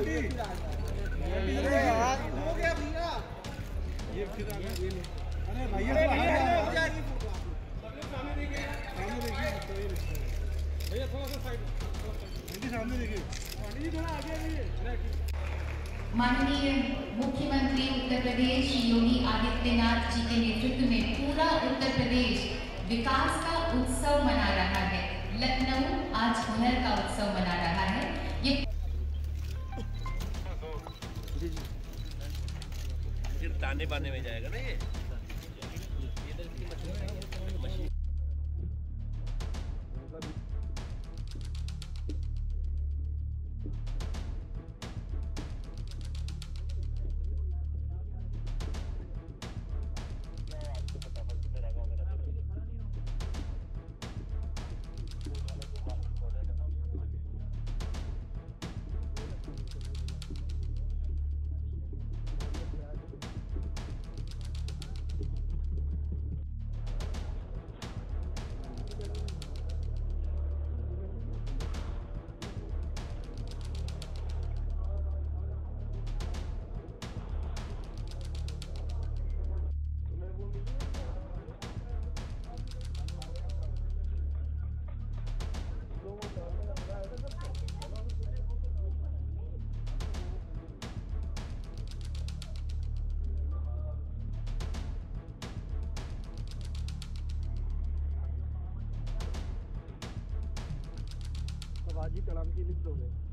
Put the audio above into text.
माननीय मुख्यमंत्री उत्तर प्रदेश श्री योगी आदित्यनाथ जी के नेतृत्व में पूरा उत्तर प्रदेश विकास का उत्सव मना रहा है। लखनऊ आज हुनर का उत्सव मना रहा है। ये फिर ताने बाने में जाएगा ना ये। आवाजी कलाम की लिफ्ट हो गई।